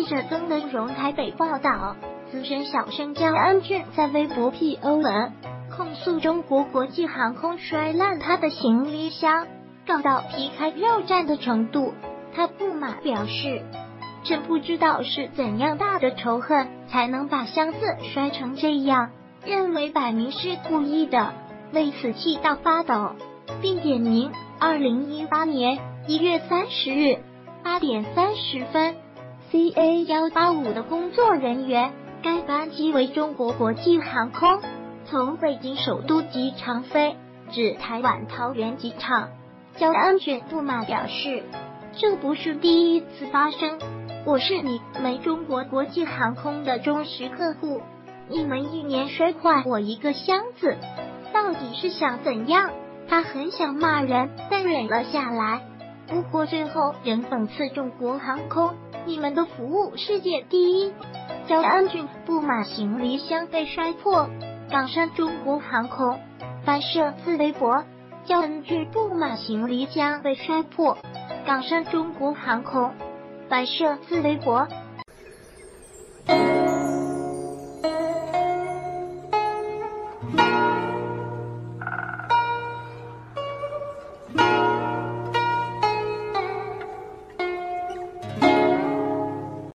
者曾德荣台北报道，资深小生焦恩俊在微博 PO 文，控诉中国国际航空摔烂他的行李箱，搞到皮开肉绽的程度。他不满表示，真不知道是怎样大的仇恨才能把箱子摔成这样，认为摆明是故意的，为此气到发抖，并点名2018年1月30日8点30分 CA185 的工作人员，该班机为中国国际航空，从北京首都机场飞至台湾桃园机场。焦恩俊不满表示，这不是第一次发生，我是你们中国国际航空的忠实客户，你们一年摔坏我一个箱子，到底是想怎样？他很想骂人，但忍了下来。不过最后仍讽刺中国航空，你们的服务世界第一。焦恩俊不满行李箱被摔破，港商中国航空翻摄自微博。焦恩俊不满行李箱被摔破，港商中国航空翻摄自微博。